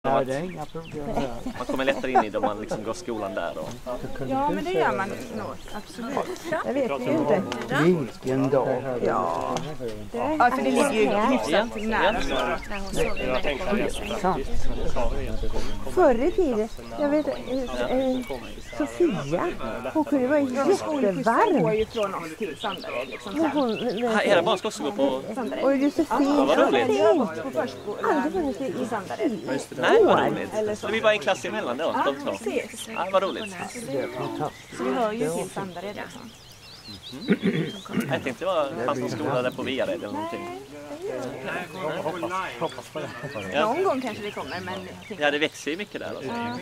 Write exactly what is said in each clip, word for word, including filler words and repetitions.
Ja, det är inga problem. Man kommer lättare in i det om man liksom går skolan där. Och... Ja, men det gör man nog. Absolut. Jag vet ju inte. Vilken dag. Ja. Ja, för det ligger ju hyfsat nära. Förr i tiden, jag vet äh, Sofia, hon kunde vara jättevarm. Hon ju från oss till Sandared liksom. Ah, era barn ska också gå på... Och Josefin, ja, vad roligt. På förskolan. Aldrig funnits i Sandared. Nej, vad roligt. Så vi var en klass emellan då, de två. Precis. Ja, vad roligt. Så vi hör ju till Sandared liksom. Mm. Jag tänkte det var fanns någon skola där på Viared eller någonting. Ja. Någon gång kanske det kommer, men... Ja, det växer ju mycket där. Alltså. Ja.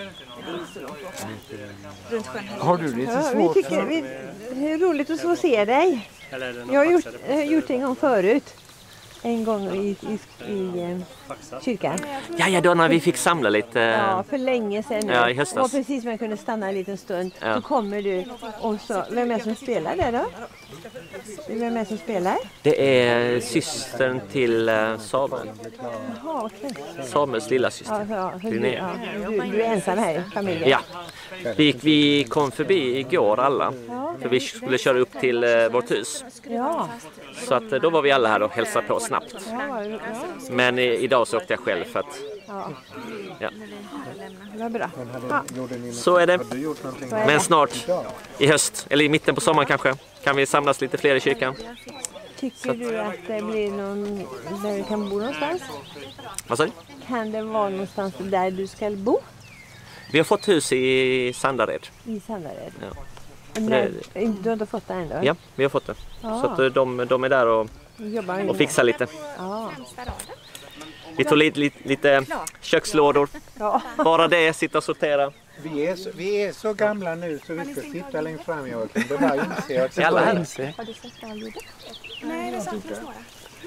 Runt sjön. Har du lite Ja, svårt? vi tycker vi, det är roligt att få se dig. Jag har gjort, äh, gjort det en gång förut. En gång i, i, i eh, kyrkan. Ja, ja, då när vi fick samla lite... Ja, för länge sedan nu. Ja, i höstas. Och precis när jag kunde stanna en liten stund. Ja. Så kommer du och så... Vem är det som spelar där då? Vem är det som spelar? Det är systern till uh, Samuel. Jaha, okej. Samuels lilla syster. Ja, ja, för du, Linnea. ja, du, du är ensam här i familjen? Ja. Vi, vi kom förbi igår alla. För vi skulle köra upp till uh, vårt hus. Ja. Så att, uh, då var vi alla här och hälsade på snabbt. Ja, ja. Men uh, idag så åkte jag själv för att... Ja. Ja. Det var bra. Ja. Så är det. Men snart i höst, eller i mitten på sommaren kanske, kan vi samlas lite fler i kyrkan. Tycker du att det blir någon där du kan bo någonstans? Vad sa du? Kan det vara någonstans där du ska bo? Vi har fått hus i Sandared. I Sandared? Ja. Nej, du har inte fått det ändå? Ja, vi har fått det. Ja. Så att de, de är där och, och fixar lite. Ja. Vi tog lite, lite, lite kökslådor. Ja. Bara det, sitta och sortera. Vi är, så, vi är så gamla nu så vi ska sitta längst fram i åken. Det bara inser att Alla här. Har du sett det? Nej, det saknas några.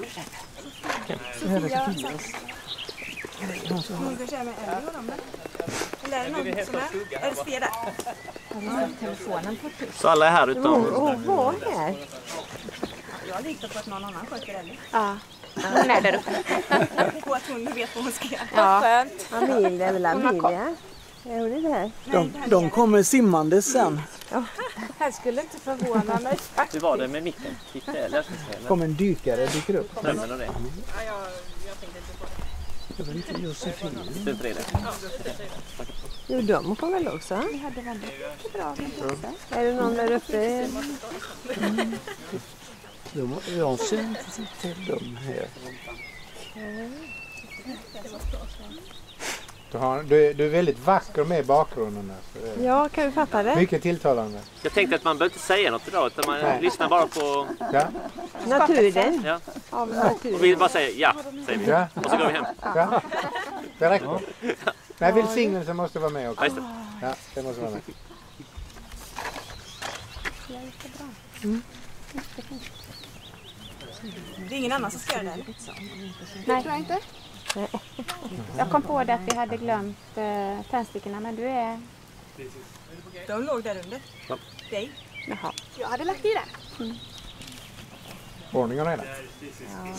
Sofia Hon ska köra med Ellie och dem där. Eller är det någon som är? Är det Sofia där? Har du telefonen på tusen? Så alla är här utom... Åh, vad här? Jag litar på att någon annan sköter Ellie. Ja, hon är där uppe. På att hon vet vad hon ska göra. Ja. Skönt. Amelia, eller Amelia? Är hon det här? De, de kommer simmande sen. Ja. Det här skulle inte förvåna mig. Hur var det med micken? Gick det? Eller? Kom en dykare dyker upp. Nej, men det. Ja, jag, jag tänkte inte på det. Det var lite Josefin. Det är inte det. Jo, de kommer väl också. Vi hade väldigt bra intresse. Är det någon där uppe? Mm. De, jag ser inte till dem här. Du, har, du, du är väldigt vacker med bakgrunden. Alltså. Ja, kan vi fatta det? Mycket tilltalande. Jag tänkte att man behöver inte säga något idag utan man Nej. lyssnar bara på... Ja. Naturen. Ja. Av Och naturen. vi bara säger ja, säger vi. Ja. Och så går vi hem. Ja. Det räcker. Nej, välsignelsen måste vara med Ja, också. just det. Ja, det måste vara med. Mm. Det är ingen annan som ska göra det? Nej, tror jag inte. Jag kom på det att vi hade glömt uh, tändstickorna, men du är... De låg där under. Ja. Dig. Jaha. Jag hade lagt i det. Mm. Ordning och reda. Ja.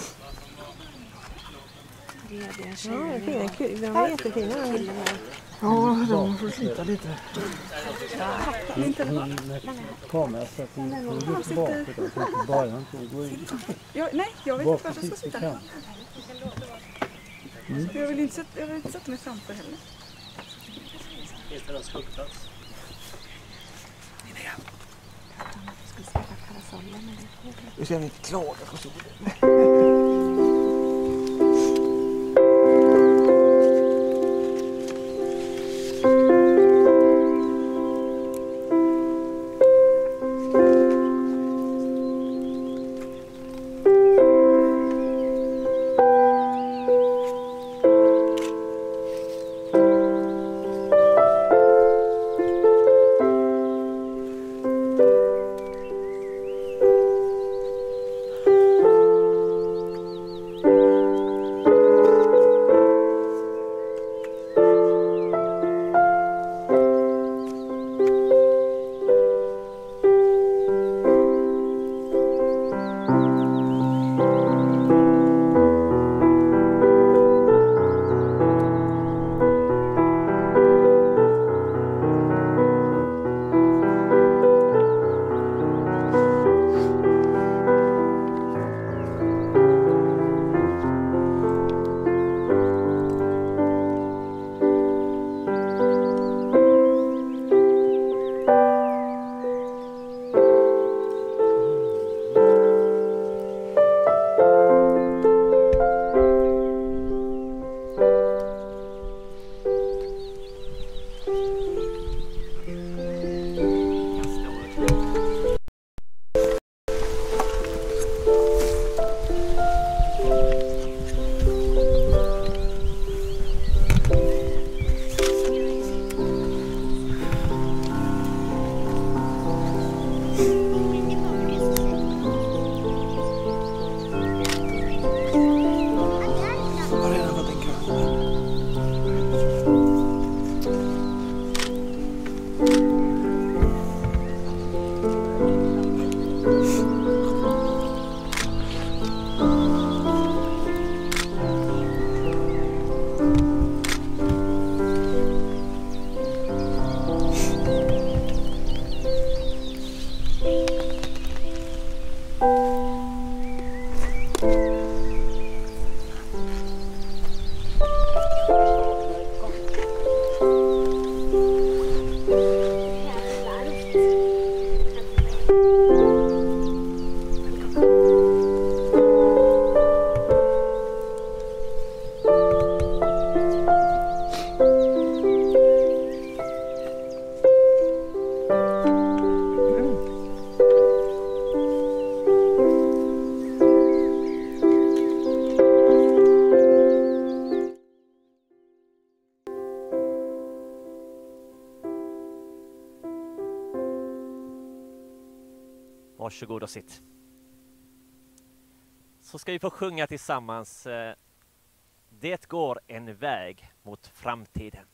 Ja, det är fina kul. De var jättefina. Ja, de får slita lite. Min telefon. Kamera så att vi får just bakåt och så bara inte gå in. Jag, nej, jag vet inte var jag ska sitta. Mm. Jag vill inte sätta, jag vill inte sätta mig framför heller. Finns det någon skuggplats? Vi ska inte klaga på solen. Varsågod och sitt. Så ska vi få sjunga tillsammans. Det går en väg mot framtiden.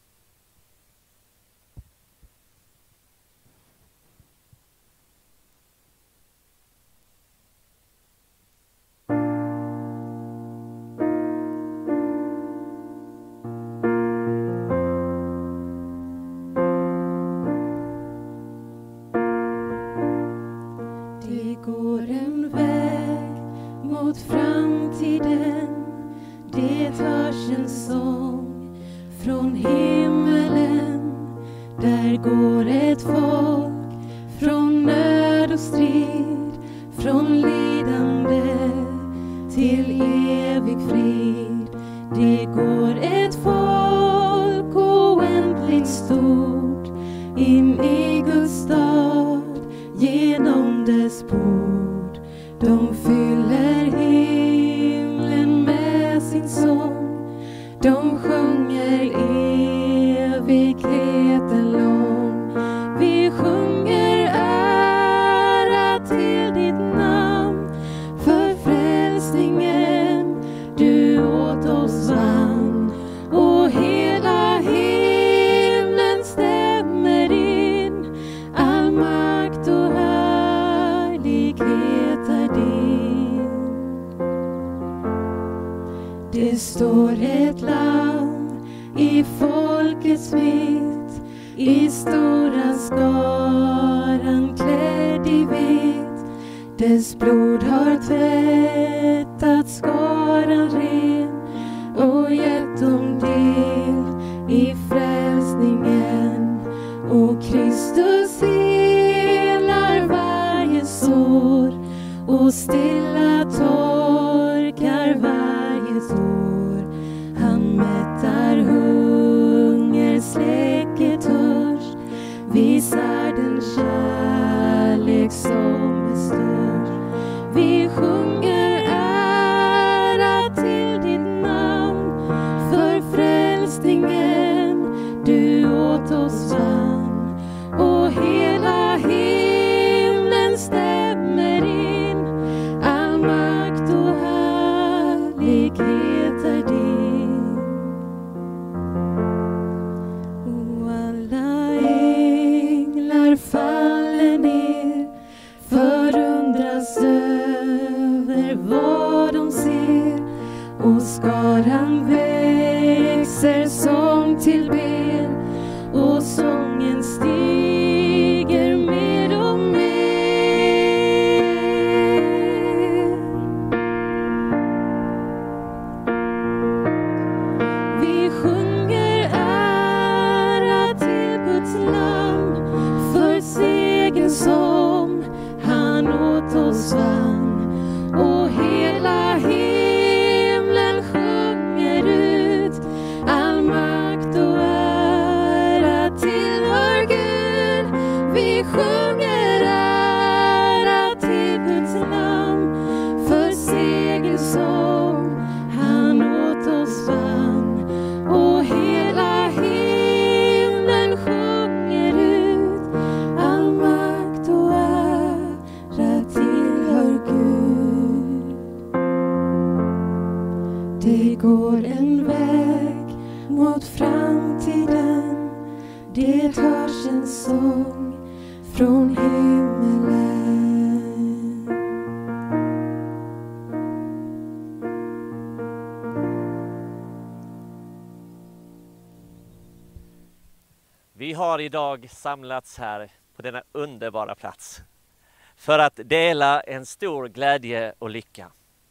Vi har idag samlats här på denna underbara plats för att dela en stor glädje och lycka.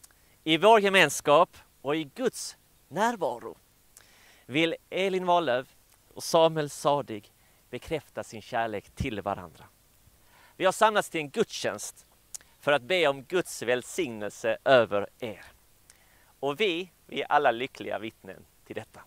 I vår gemenskap och i Guds närvaro vill Elin Wallöf och Samuel Sadig bekräfta sin kärlek till varandra. Vi har samlats till en gudstjänst för att be om Guds välsignelse över er. Och vi, vi är alla lyckliga vittnen till detta.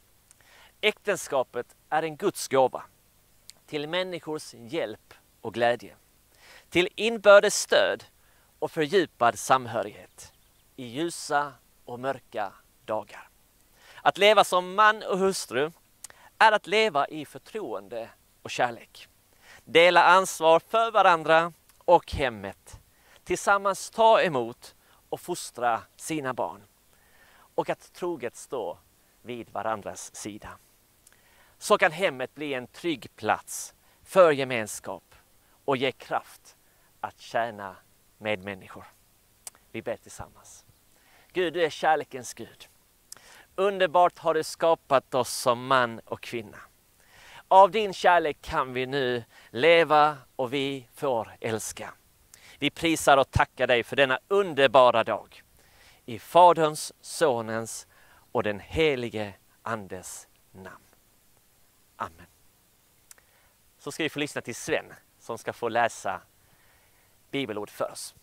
Äktenskapet är en Guds gåva till människors hjälp och glädje, till inbördes stöd och fördjupad samhörighet i ljusa och mörka dagar. Att leva som man och hustru är att leva i förtroende och kärlek. Dela ansvar för varandra och hemmet tillsammans ta emot och fostra sina barn och att troget stå vid varandras sida. Så kan hemmet bli en trygg plats för gemenskap och ge kraft att tjäna medmänniskor. Vi ber tillsammans. Gud, du är kärlekens Gud. Underbart har du skapat oss som man och kvinna. Av din kärlek kan vi nu leva och vi får älska. Vi prisar och tackar dig för denna underbara dag. I Faderns, Sonens och den helige Andes namn. Amen. Så ska vi få lyssna till Sven som ska få läsa bibelord för oss.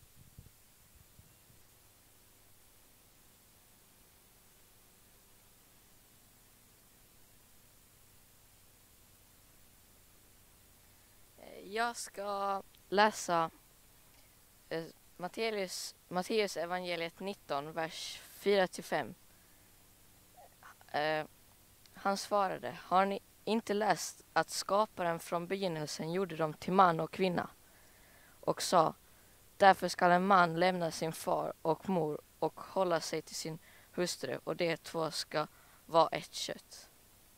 Jag ska läsa eh, Matteus, Matteus evangeliet nitton, vers fyra till fem. Eh, han svarade, har ni inte läst att skaparen från begynnelsen gjorde dem till man och kvinna? Och sa, därför ska en man lämna sin far och mor och hålla sig till sin hustru, och de två ska vara ett kött.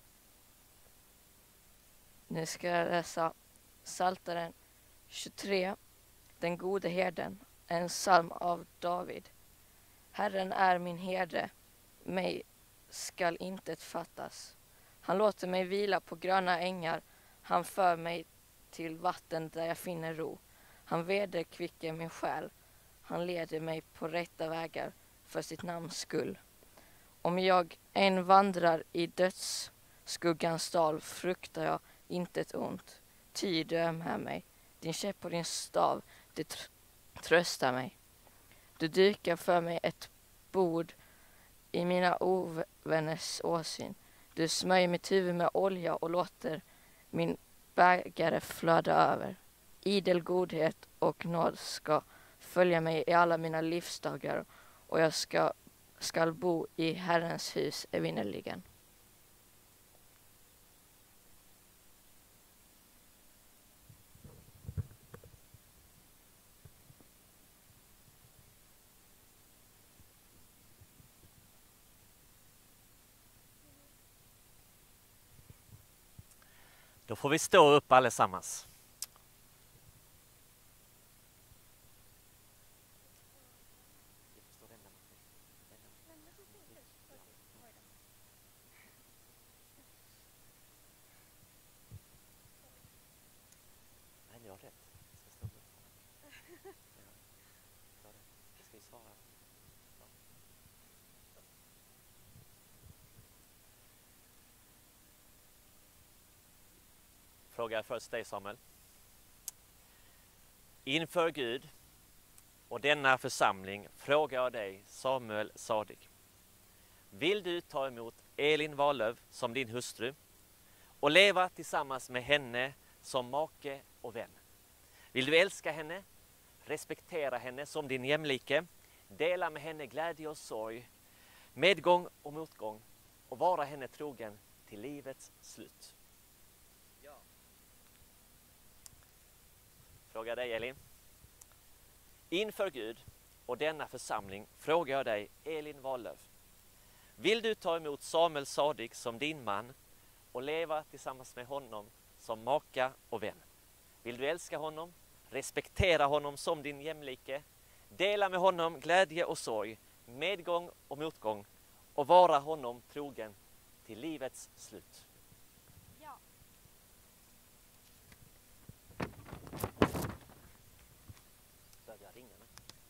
Nu ska jag läsa Psaltaren tjugotre, den gode herden, en psalm av David. Herren är min herde, mig skall intet fattas. Han låter mig vila på gröna ängar, han för mig till vatten där jag finner ro. Han vederkvicker min själ, han leder mig på rätta vägar för sitt namns skull. Om jag än vandrar i dödsskuggans dal fruktar jag intet ont. Ty du är med mig, din käpp och din stav, det tr- tröstar mig. Du dukar för mig ett bord i mina ovänners åsyn. Du smörjer mitt huvud med olja och låter min bägare flöda över. Idel godhet och nåd ska följa mig i alla mina livsdagar, och jag ska, skall bo i Herrens hus evinnerligen. Då får vi stå upp allesammans. Nej, ni har rätt. Jag ska stå upp. Ja, ska vi svara? Ja. Frågar först dig, Samuel. Inför Gud och denna församling frågar jag dig, Samuel Sadig. Vill du ta emot Elin Wahlöf som din hustru och leva tillsammans med henne som make och vän? Vill du älska henne, respektera henne som din jämlike, dela med henne glädje och sorg, medgång och motgång och vara henne trogen till livets slut? Ja. Frågar dig, Elin. Inför Gud och denna församling frågar jag dig, Elin Wahlöf. Vill du ta emot Samuel Sadig som din man och leva tillsammans med honom som maka och vän? Vill du älska honom, respektera honom som din jämlike, dela med honom glädje och sorg, medgång och motgång och vara honom trogen till livets slut? Ja. Behöver jag ringa nu?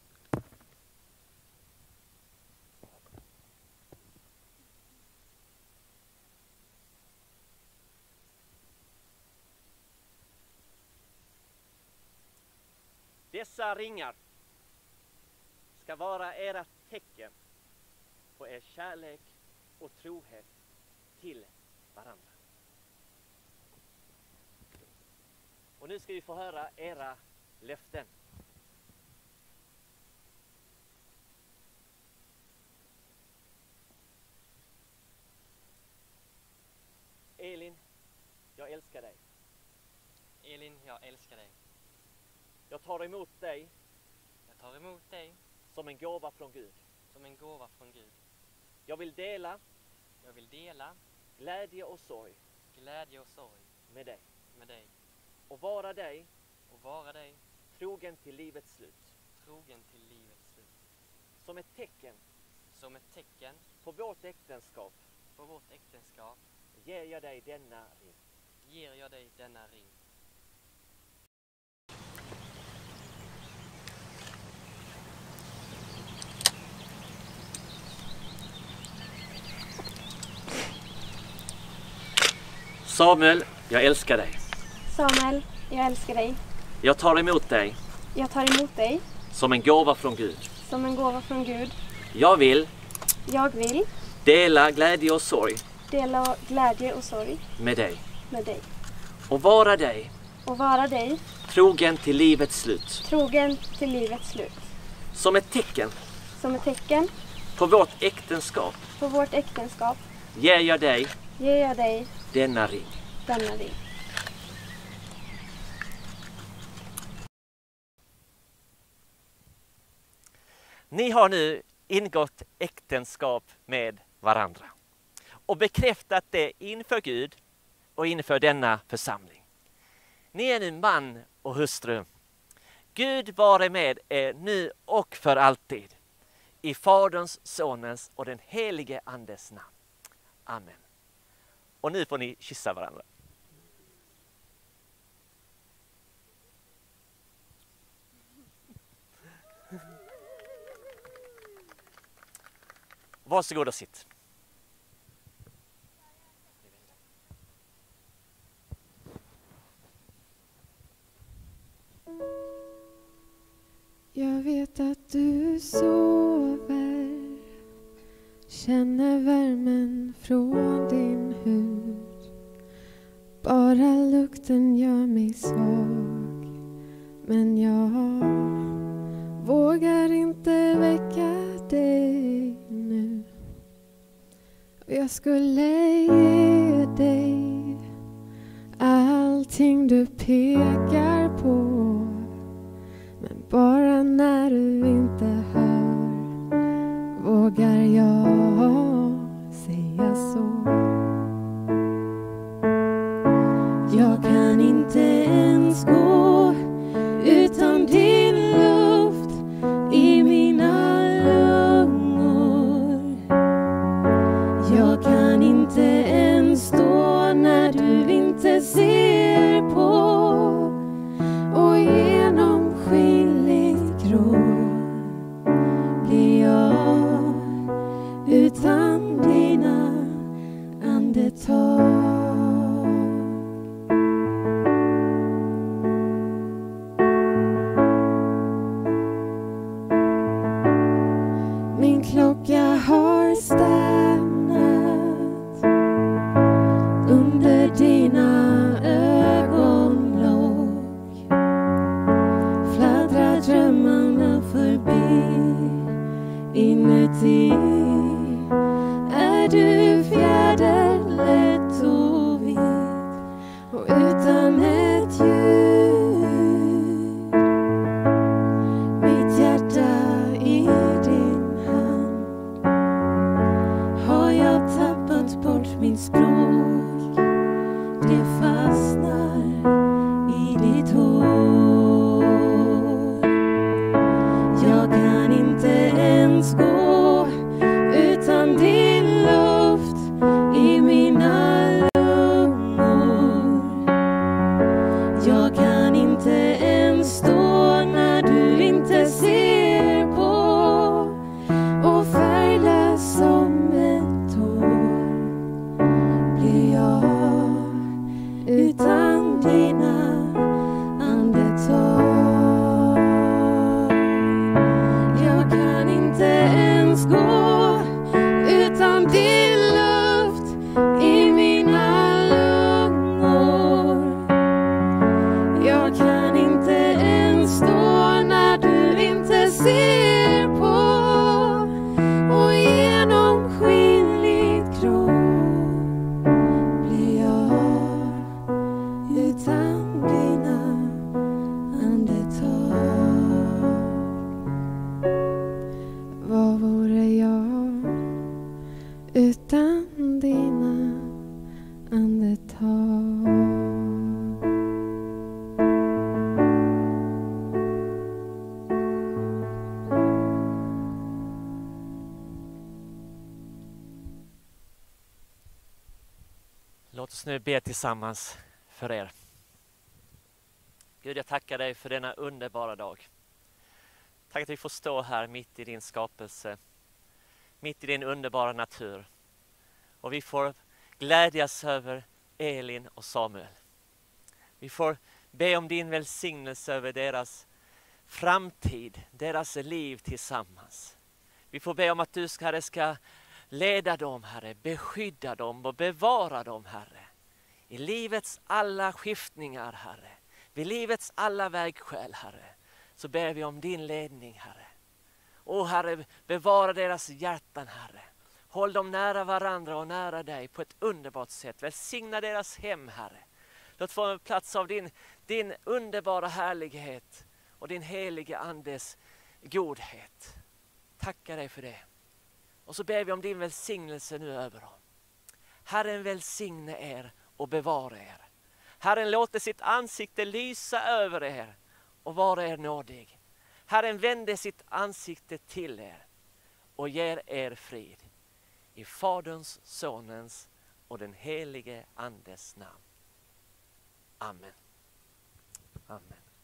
Dessa ringar ska vara era tecken på er kärlek och trohet till varandra. Och nu ska vi få höra era löften. Elin, jag älskar dig. Elin, jag älskar dig. Jag tar emot dig Jag tar emot dig som en gåva från Gud. som en gåva från Gud. Jag vill dela Jag vill dela glädje och sorg glädje och sorg med dig. med dig Och vara dig och vara dig trogen till livets slut. trogen till livets slut. Som ett tecken Som ett tecken på vårt äktenskap på vårt äktenskap ger jag dig denna ring. ger jag dig denna ring. Samuel, jag älskar dig. Samuel, jag älskar dig. Jag tar emot dig Jag tar emot dig som en gåva från Gud. som en gåva från Gud. Jag vill Jag vill dela glädje och sorg dela glädje och sorg med dig. med dig. Och vara dig Och vara dig trogen till livets slut. trogen till livets slut. Som ett tecken Som ett tecken på vårt äktenskap på vårt äktenskap ger jag dig ger jag dig denna ring. denna ring. Ni har nu ingått äktenskap med varandra och bekräftat det inför Gud och inför denna församling. Ni är nu man och hustru. Gud vare med er nu och för alltid. I Faderns, Sonens och den helige Andes namn. Amen. Och nu får ni kyssa varandra. Varsågod och sitt. Jag vet att du sover, känner värmen från din hud. Bara lukten gör mig svag, men jag vågar inte väcka dig nu. Jag skulle ge dig allting du pekar på, men bara när du inte hör vågar jag säga så. Jag kan inte ens gå utan din luft i mina lungor. Jag kan inte ens stå när du inte ser på, och genom skilligt grå Låt oss nu be tillsammans för er. Gud, jag tackar dig för denna underbara dag. Tack att vi får stå här mitt i din skapelse, mitt i din underbara natur. Och vi får glädjas över Elin och Samuel. Vi får be om din välsignelse över deras framtid, deras liv tillsammans. Vi får be om att du, Herre, ska leda dem, Herre, beskydda dem och bevara dem, Herre. I livets alla skiftningar, Herre. Vid livets alla vägskäl, Herre. Så ber vi om din ledning, Herre. Och Herre, bevara deras hjärtan, Herre. Håll dem nära varandra och nära dig på ett underbart sätt. Välsigna deras hem, Herre. Låt få en plats av din, din underbara härlighet och din helige andes godhet. Tackar dig för det. Och så ber vi om din välsignelse nu över dem. Herren välsigne er och bevara er. Herren låter sitt ansikte lysa över er och vara er nådig. Herren vänder sitt ansikte till er och ger er frid. I Faderns, Sonens och den helige Andes namn. Amen. Amen.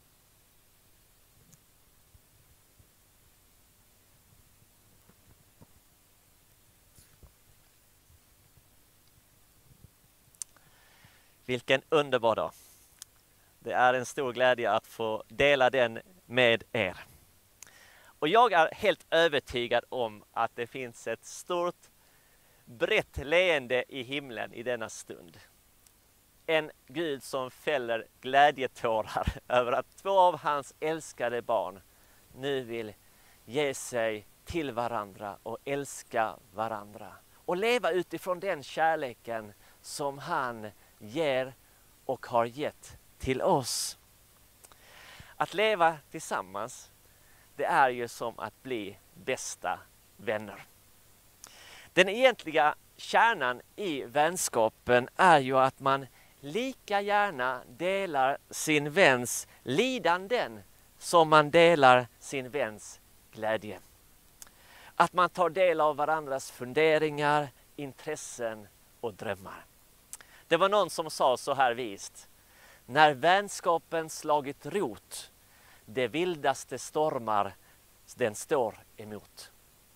Vilken underbar dag. Det är en stor glädje att få dela den med er. Och jag är helt övertygad om att det finns ett stort, brett leende i himlen i denna stund. En Gud som fäller glädjetårar över att två av hans älskade barn nu vill ge sig till varandra och älska varandra. Och leva utifrån den kärleken som han ger och har gett till oss. Att leva tillsammans, det är ju som att bli bästa vänner. Den egentliga kärnan i vänskapen är ju att man lika gärna delar sin väns lidanden som man delar sin väns glädje. Att man tar del av varandras funderingar, intressen och drömmar. Det var någon som sa så här vist: när vänskapen slagit rot, det vildaste stormar den står emot.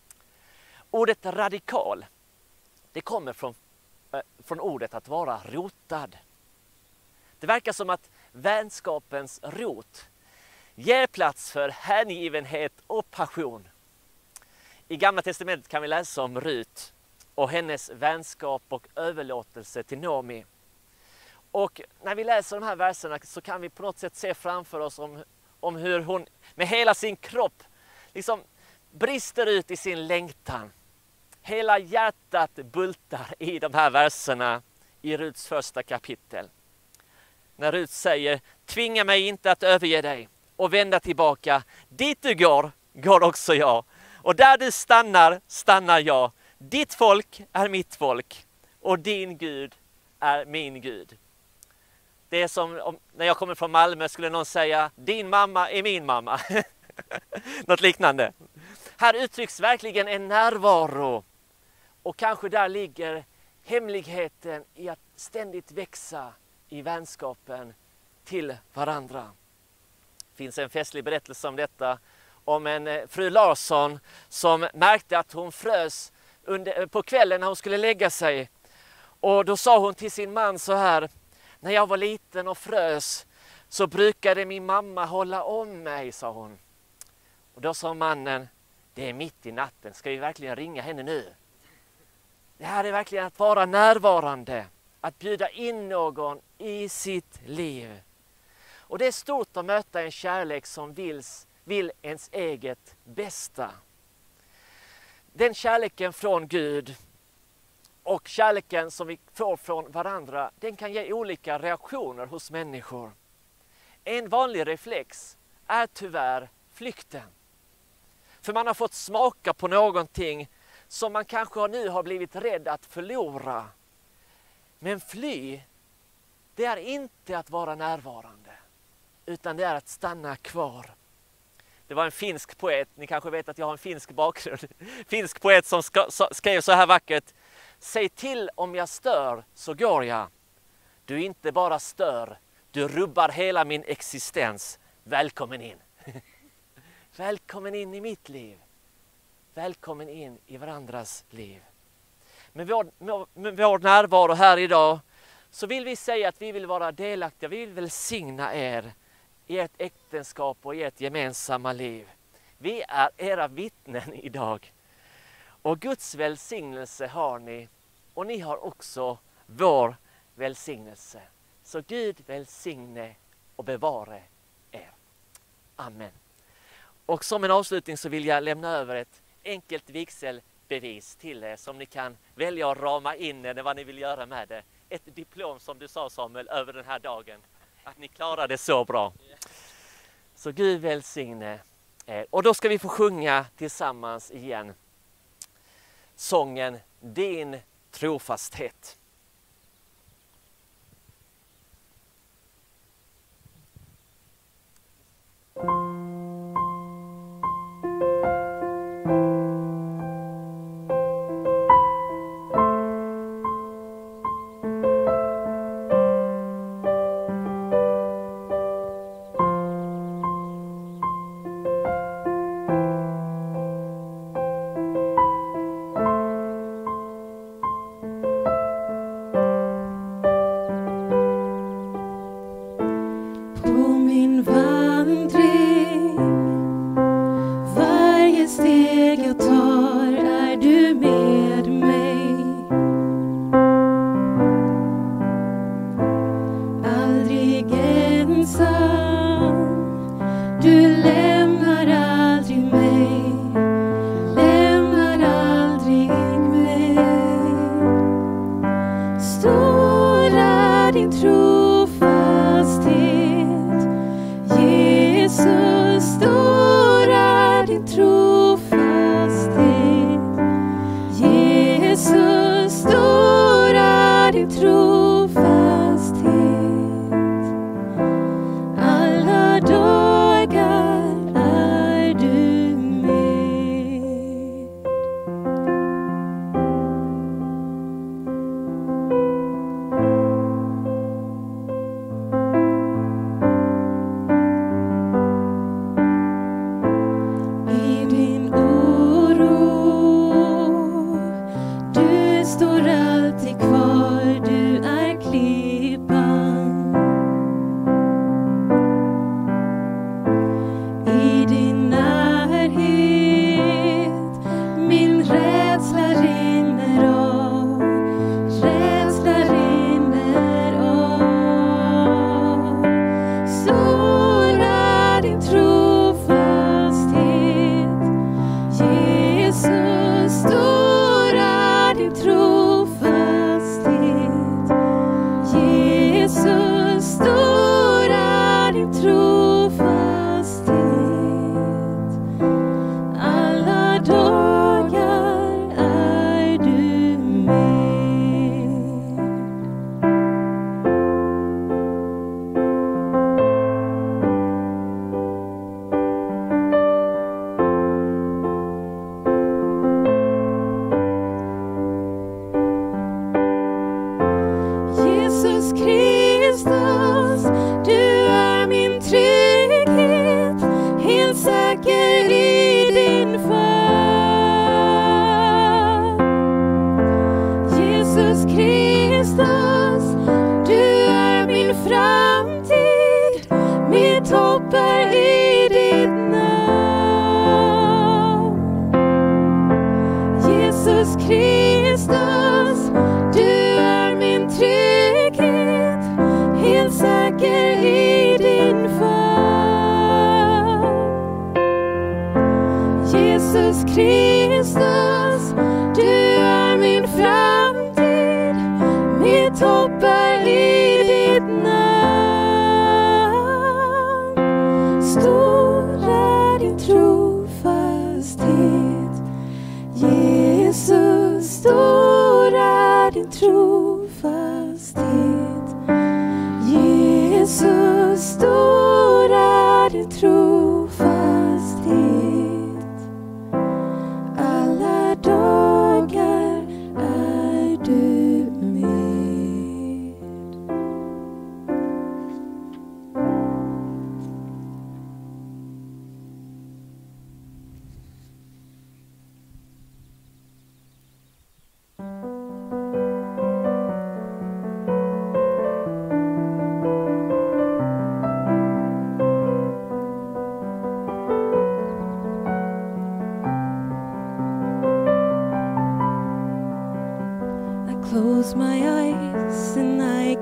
Ordet radikal, det kommer från, äh, från ordet att vara rotad. Det verkar som att vänskapens rot ger plats för hängivenhet och passion. I Gamla testamentet kan vi läsa om Rut och hennes vänskap och överlåtelse till Naomi. Och när vi läser de här verserna så kan vi på något sätt se framför oss om, om hur hon med hela sin kropp liksom brister ut i sin längtan. Hela hjärtat bultar i de här verserna i Ruts första kapitel. När Rut säger: tvinga mig inte att överge dig och vända tillbaka. Dit du går, går också jag. Och där du stannar, stannar jag. Ditt folk är mitt folk och din Gud är min Gud. Det är som om, när jag kommer från Malmö skulle någon säga: din mamma är min mamma. Något liknande. Här uttrycks verkligen en närvaro. Och kanske där ligger hemligheten i att ständigt växa i vänskapen till varandra. Det finns en festlig berättelse om detta. Om en fru Larsson som märkte att hon frös under, på kvällen när hon skulle lägga sig. Och då sa hon till sin man så här: när jag var liten och frös så brukade min mamma hålla om mig, sa hon. Och då sa mannen: det är mitt i natten, ska vi verkligen ringa henne nu? Det här är verkligen att vara närvarande, att bjuda in någon i sitt liv. Och det är stort att möta en kärlek som vill, vill ens eget bästa. Den kärleken från Gud och kärleken som vi får från varandra, den kan ge olika reaktioner hos människor. En vanlig reflex är tyvärr flykten. För man har fått smaka på någonting som man kanske nu har blivit rädd att förlora. Men fly, det är inte att vara närvarande, utan det är att stanna kvar. Det var en finsk poet, ni kanske vet att jag har en finsk bakgrund. Finsk poet som skrev så här vackert: säg till om jag stör så går jag. Du inte bara stör, du rubbar hela min existens. Välkommen in. Välkommen in i mitt liv. Välkommen in i varandras liv. Med vår, med vår närvaro här idag så vill vi säga att vi vill vara delaktiga. Vi vill välsigna er i ert äktenskap och i ert gemensamma liv. Vi är era vittnen idag. Och Guds välsignelse har ni. Och ni har också vår välsignelse. Så Gud välsigne och bevare er. Amen. Och som en avslutning så vill jag lämna över ett enkelt vigselbevis till er som ni kan välja att rama in eller vad ni vill göra med det. Ett diplom som du sa, Samuel, över den här dagen. Att ni klarade det så bra. Så Gud välsigne er. Och då ska vi få sjunga tillsammans igen sången Din trofasthet.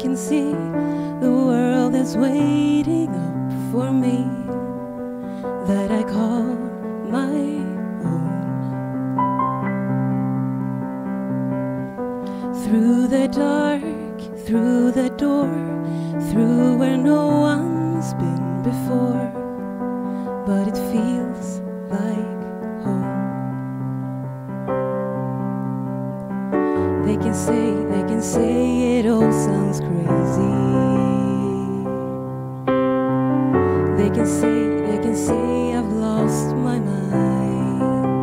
can see the world is waiting up for me, that I call my own. Through the dark, through the door, through where no one's been before, but it feels like home. They can say, they can say it all sounds crazy. They can say, they can say I've lost my mind.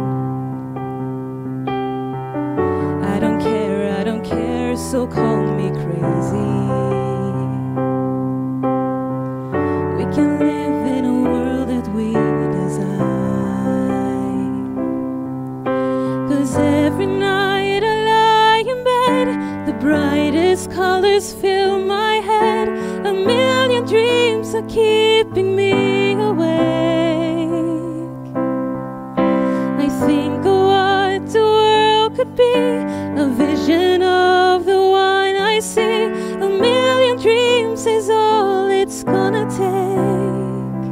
I don't care, I don't care, so call me crazy. We can live in a world that we design. 'Cause every night I lie in bed, the brightest colors fill my head. A million dreams are keeping me awake. I think of what the world could be, a vision of the one I see. A million dreams is all it's gonna take.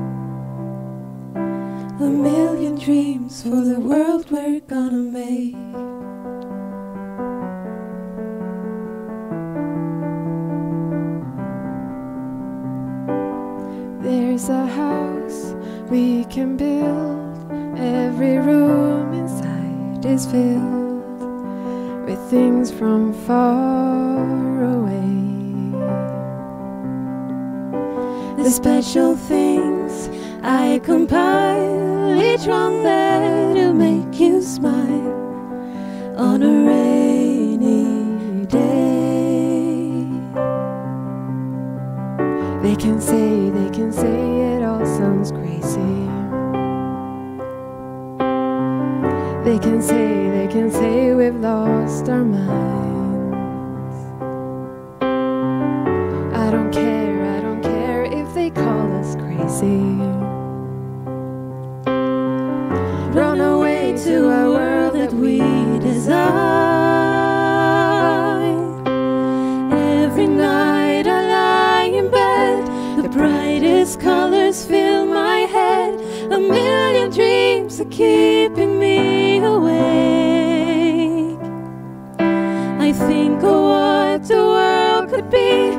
A million dreams for the world we're gonna make. There's a house we can build. Every room inside is filled with things from far away. The special things I compile, each one there to make you smile on a rainy day. They can say, they can say it all sounds crazy. They can say, they can say we've lost our minds. I don't care, I don't care if they call us crazy. Run away to a world that we design. Every night I lie in bed, the brightest colors fill my head. A million dreams are keeping me awake. I think of what the world could be,